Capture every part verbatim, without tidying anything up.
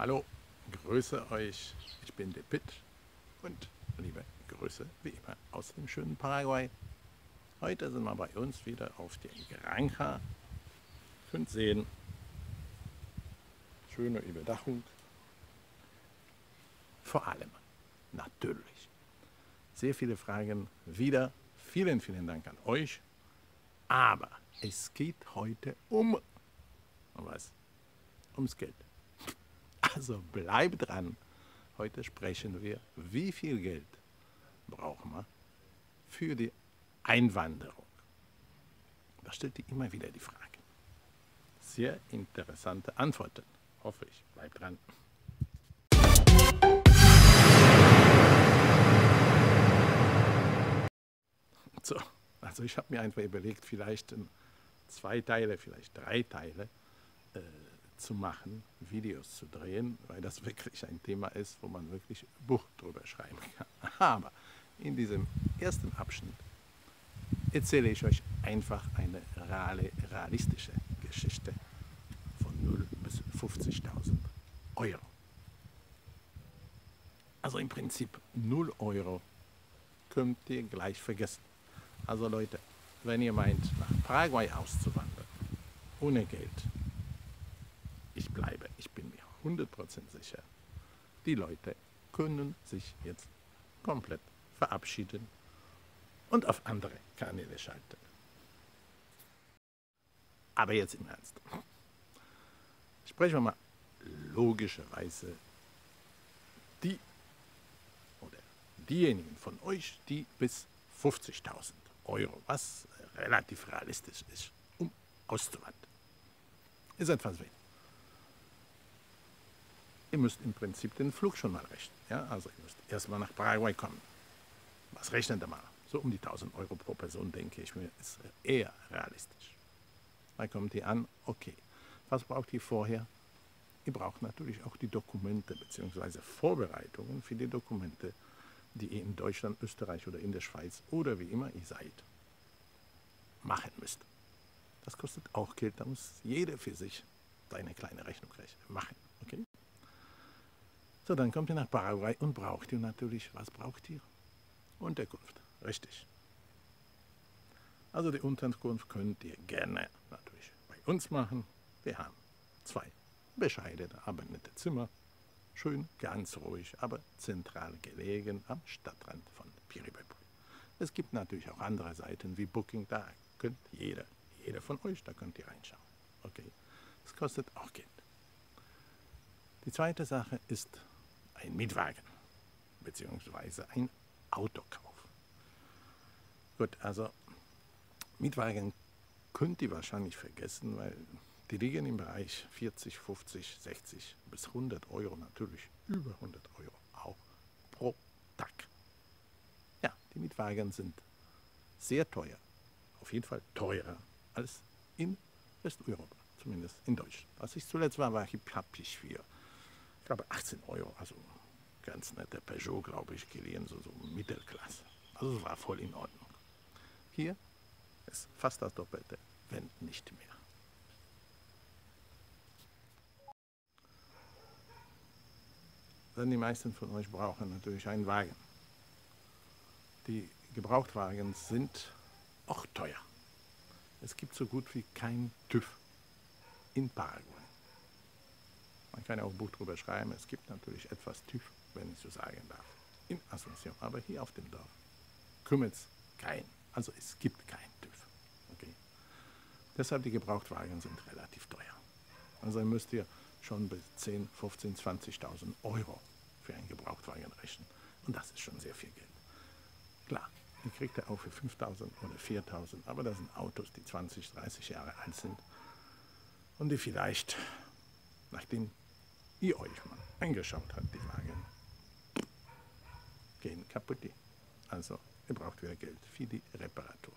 Hallo, grüße euch, ich bin der Pitt und liebe Grüße wie immer aus dem schönen Paraguay. Heute sind wir bei uns wieder auf der Granja. Ihr könnt sehen, schöne Überdachung. Vor allem, natürlich, sehr viele Fragen wieder. Vielen, vielen Dank an euch. Aber es geht heute um, um was? Ums Geld. Also bleibt dran. Heute sprechen wir, wie viel Geld brauchen wir für die Einwanderung. Da stellt die immer wieder die Frage. Sehr interessante Antworten, hoffe ich. Bleibt dran. So, also ich habe mir einfach überlegt, vielleicht in zwei Teile, vielleicht drei Teile äh, zu machen, Videos zu drehen, weil das wirklich ein Thema ist, wo man wirklich ein Buch drüber schreiben kann. Aber in diesem ersten Abschnitt erzähle ich euch einfach eine realistische Geschichte von null bis fünfzigtausend Euro. Also im Prinzip null Euro könnt ihr gleich vergessen. Also Leute, wenn ihr meint, nach Paraguay auszuwandern, ohne Geld, ich bleibe, ich bin mir hundert Prozent sicher, die Leute können sich jetzt komplett verabschieden und auf andere Kanäle schalten. Aber jetzt im Ernst. Sprechen wir mal logischerweise die oder diejenigen von euch, die bis fünfzigtausend Euro, was relativ realistisch ist, um auszuwandern. Ist etwas wenig. Ihr müsst im Prinzip den Flug schon mal rechnen. Ja? Also ihr müsst erstmal nach Paraguay kommen. Was rechnet ihr mal? So um die tausend Euro pro Person, denke ich mir, ist eher realistisch. Dann kommt ihr an, okay. Was braucht ihr vorher? Ihr braucht natürlich auch die Dokumente bzw. Vorbereitungen für die Dokumente, die ihr in Deutschland, Österreich oder in der Schweiz oder wie immer ihr seid, machen müsst. Das kostet auch Geld, da muss jeder für sich seine kleine Rechnung machen. Okay? So, dann kommt ihr nach Paraguay und braucht ihr natürlich, was braucht ihr? Unterkunft, richtig. Also die Unterkunft könnt ihr gerne natürlich bei uns machen. Wir haben zwei bescheidene, aber nette Zimmer. Schön, ganz ruhig, aber zentral gelegen am Stadtrand von Piribüpri. Es gibt natürlich auch andere Seiten wie Booking, da könnt jeder, jeder von euch, da könnt ihr reinschauen. Okay, das kostet auch Geld. Die zweite Sache ist ein Mietwagen, beziehungsweise ein Autokauf. Gut, also Mietwagen könnt ihr wahrscheinlich vergessen, weil die liegen im Bereich vierzig, fünfzig, sechzig bis hundert Euro, natürlich über hundert Euro auch pro Tag. Ja, die Mietwagen sind sehr teuer, auf jeden Fall teurer als in Westeuropa, zumindest in Deutschland. Als ich zuletzt war, war ich, habe ich für, ich glaube, achtzehn Euro, also ganz netter Peugeot, glaube ich, geliehen, so, so Mittelklasse. Also es war voll in Ordnung. Hier ist fast das Doppelte, wenn nicht mehr. Denn die meisten von euch brauchen natürlich einen Wagen. Die Gebrauchtwagen sind auch teuer. Es gibt so gut wie kein TÜV in Paraguay. Man kann ja auch ein Buch drüber schreiben. Es gibt natürlich etwas TÜV, wenn ich so sagen darf, in Asunción. Aber hier auf dem Dorf kümmert es keinen. Also es gibt keinen TÜV. Okay? Deshalb die Gebrauchtwagen sind relativ teuer. Also müsst ihr schon bis zehn, fünfzehn, zwanzigtausend Euro für einen Gebrauchtwagen rechnen. Und das ist schon sehr viel Geld. Klar, ihr kriegt ja auch für fünftausend oder viertausend, aber das sind Autos, die zwanzig, dreißig Jahre alt sind und die vielleicht, nachdem ihr euch mal angeschaut habt, die Wagen, gehen kaputt. Also ihr braucht wieder Geld für die Reparaturen.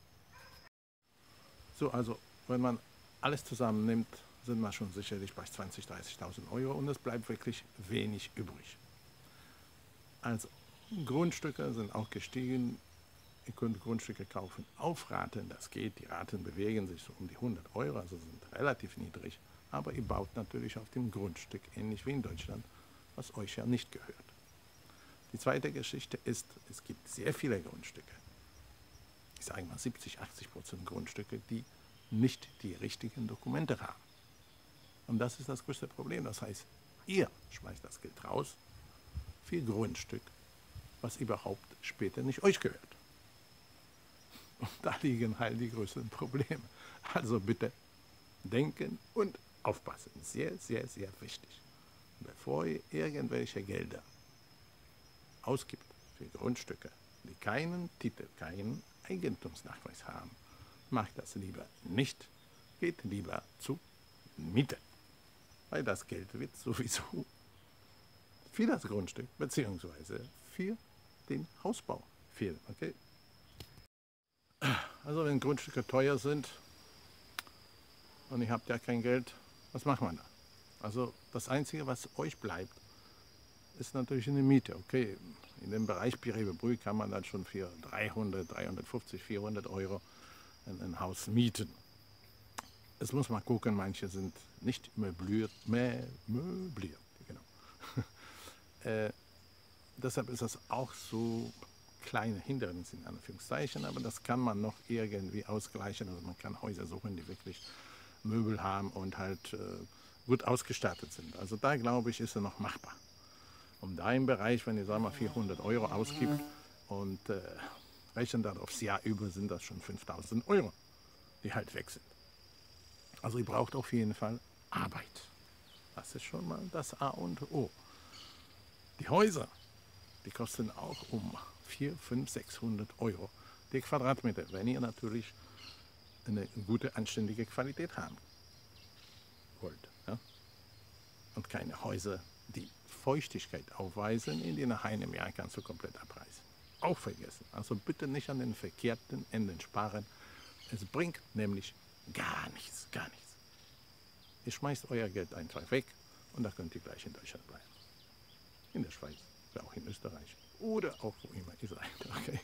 So, also wenn man alles zusammennimmt, sind wir schon sicherlich bei zwanzigtausend, dreißigtausend Euro und es bleibt wirklich wenig übrig. Also Grundstücke sind auch gestiegen. Ihr könnt Grundstücke kaufen auf Raten, das geht. Die Raten bewegen sich so um die hundert Euro, also sind relativ niedrig. aber ihr baut natürlich auf dem Grundstück, ähnlich wie in Deutschland, was euch ja nicht gehört. Die zweite Geschichte ist, es gibt sehr viele Grundstücke, ich sage mal siebzig, achtzig Prozent Grundstücke, die nicht die richtigen Dokumente haben. Und das ist das größte Problem. Das heißt, ihr schmeißt das Geld raus für Grundstück, was überhaupt später nicht euch gehört. Und da liegen halt die größten Probleme. Also bitte denken und aufpassen. Sehr, sehr, sehr wichtig. Bevor ihr irgendwelche Gelder ausgibt für Grundstücke, die keinen Titel, keinen Eigentumsnachweis haben, macht das lieber nicht. Geht lieber zu Miete. Weil das Geld wird sowieso für das Grundstück bzw. für den Hausbau fehlen. Okay? Also wenn Grundstücke teuer sind und ihr habt ja kein Geld, was macht man da? Also das Einzige, was euch bleibt, ist natürlich eine Miete. Okay, in dem Bereich Pirewe-Brühl kann man dann schon für dreihundert, dreihundertfünfzig, vierhundert Euro ein, ein Haus mieten. Es muss man gucken, manche sind nicht möbliert, mä, möbliert, genau. äh, deshalb ist das auch so kleine Hindernisse in Anführungszeichen, aber das kann man noch irgendwie ausgleichen. Also man kann Häuser suchen, die wirklich Möbel haben und halt äh, gut ausgestattet sind. Also da glaube ich, ist es noch machbar. Um da im Bereich, wenn ihr sagen wir vierhundert Euro ausgibt und äh, rechnen dann aufs Jahr über, sind das schon fünftausend Euro, die halt weg sind. Also ihr braucht auf jeden Fall Arbeit. Das ist schon mal das A und O. Die Häuser, die kosten auch um vierhundert, fünfhundert, sechshundert Euro die Quadratmeter, wenn ihr natürlich eine gute, anständige Qualität haben wollt. Ja? Und keine Häuser, die Feuchtigkeit aufweisen, in die nach einem Jahr kannst du komplett abreißen. Auch vergessen. Also bitte nicht an den verkehrten Enden sparen. Es bringt nämlich gar nichts, gar nichts. Ihr schmeißt euer Geld einfach weg und da könnt ihr gleich in Deutschland bleiben. In der Schweiz, oder auch in Österreich oder auch wo immer ihr seid. Okay.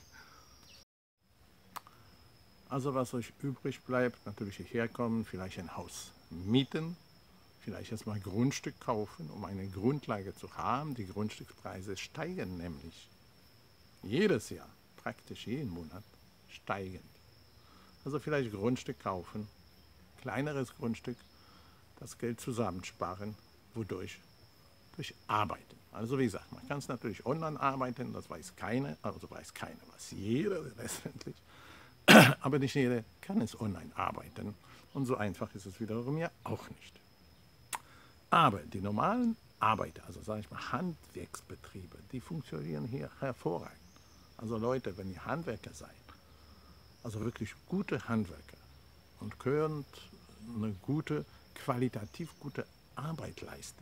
Also was euch übrig bleibt, natürlich hierher kommen, vielleicht ein Haus mieten, vielleicht erstmal Grundstück kaufen, um eine Grundlage zu haben. Die Grundstückspreise steigen nämlich jedes Jahr, praktisch jeden Monat steigen. Also vielleicht Grundstück kaufen, kleineres Grundstück, das Geld zusammensparen, wodurch? Durch Arbeiten. Also wie gesagt, man kann es natürlich online arbeiten, das weiß keiner, also weiß keiner, was jeder letztendlich, aber nicht jeder kann es online arbeiten und so einfach ist es wiederum ja auch nicht. Aber die normalen Arbeiter, also sage ich mal Handwerksbetriebe, die funktionieren hier hervorragend. Also Leute, wenn ihr Handwerker seid, also wirklich gute Handwerker und könnt eine gute, qualitativ gute Arbeit leisten,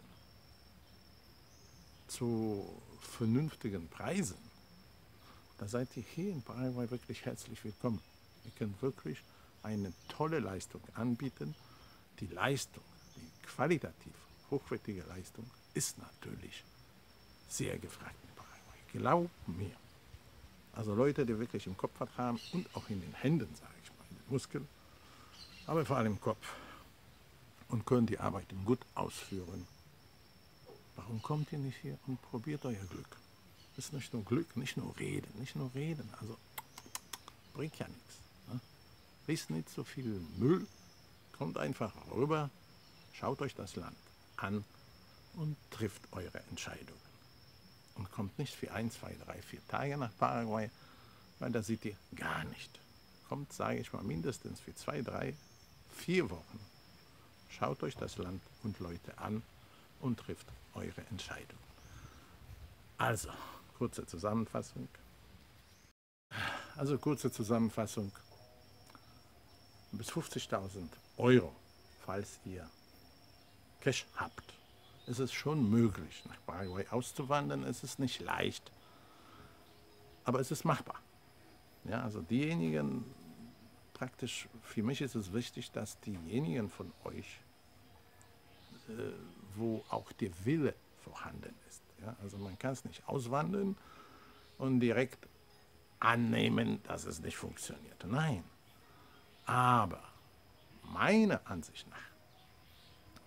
zu vernünftigen Preisen, da seid ihr hier in Paraguay wirklich herzlich willkommen. Ihr könnt wirklich eine tolle Leistung anbieten. Die Leistung, die qualitativ hochwertige Leistung, ist natürlich sehr gefragt in Paraguay. Glaub mir. Also Leute, die wirklich im Kopf was haben und auch in den Händen, sage ich mal, in den Muskeln, aber vor allem im Kopf und können die Arbeit gut ausführen. Warum kommt ihr nicht hier und probiert euer Glück? Das ist nicht nur Glück, nicht nur reden, nicht nur reden, also bringt ja nichts. Ne? Ist nicht so viel Müll, kommt einfach rüber, schaut euch das Land an und trifft eure Entscheidungen. Und kommt nicht für ein, zwei, drei, vier Tage nach Paraguay, weil da seht ihr gar nicht. Kommt, sage ich mal, mindestens für zwei, drei, vier Wochen. Schaut euch das Land und Leute an und trifft eure Entscheidung. Also, kurze Zusammenfassung. Also, kurze Zusammenfassung. Bis fünfzigtausend Euro, falls ihr Cash habt, ist es schon möglich, nach Paraguay auszuwandern. Es ist nicht leicht, aber es ist machbar. Ja, also diejenigen, praktisch, für mich ist es wichtig, dass diejenigen von euch, äh, wo auch der Wille vorhanden ist. Ja? Also man kann es nicht auswandern und direkt annehmen, dass es nicht funktioniert. Nein. Aber meiner Ansicht nach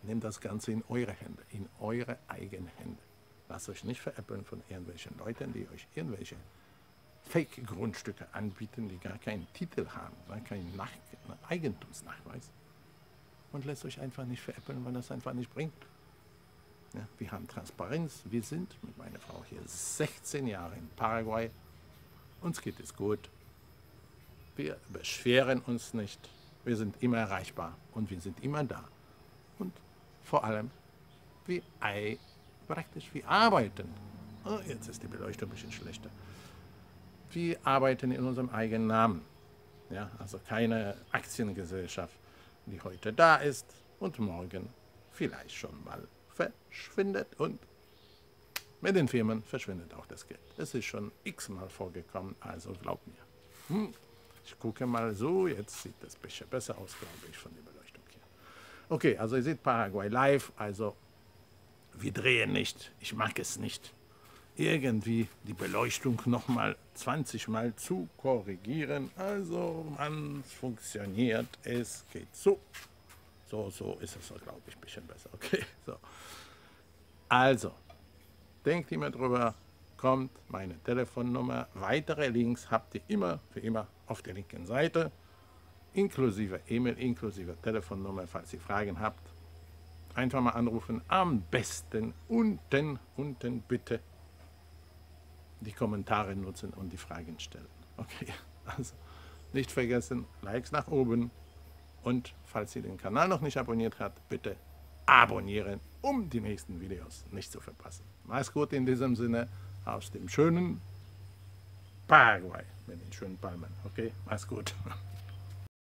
Nehmt das Ganze in eure Hände, in eure eigenen Hände. Lasst euch nicht veräppeln von irgendwelchen Leuten, die euch irgendwelche Fake-Grundstücke anbieten, die gar keinen Titel haben, gar keinen Nach Eigentumsnachweis. Und lasst euch einfach nicht veräppeln, weil das einfach nicht bringt. Ja, wir haben Transparenz, wir sind mit meiner Frau hier sechzehn Jahre in Paraguay, uns geht es gut, wir beschweren uns nicht, wir sind immer erreichbar und wir sind immer da. Und vor allem, wir, praktisch, wir arbeiten. Oh, jetzt ist die Beleuchtung ein bisschen schlechter. Wir arbeiten in unserem eigenen Namen. Ja, also keine Aktiengesellschaft, die heute da ist und morgen vielleicht schon mal verschwindet. Und mit den Firmen verschwindet auch das Geld. Das ist schon x-mal vorgekommen, also glaubt mir. Hm. Ich gucke mal so, jetzt sieht das ein bisschen besser aus, glaube ich, von der Beleuchtung hier. Okay, also ihr seht Paraguay live, also wir drehen nicht, ich mag es nicht, irgendwie die Beleuchtung nochmal zwanzig Mal zu korrigieren. Also man funktioniert, es geht so. So, so ist es, glaube ich, ein bisschen besser. Okay, so. Also, denkt immer drüber, kommt meine Telefonnummer. Weitere Links habt ihr immer, für immer, auf der linken Seite, inklusive E-Mail, inklusive Telefonnummer, falls ihr Fragen habt. Einfach mal anrufen, am besten unten, unten bitte die Kommentare nutzen und die Fragen stellen. Okay, also nicht vergessen, Likes nach oben und falls ihr den Kanal noch nicht abonniert habt, bitte abonnieren, um die nächsten Videos nicht zu verpassen. Mach's gut in diesem Sinne aus dem schönen Paraguay mit den schönen Palmen. Okay, mach's gut.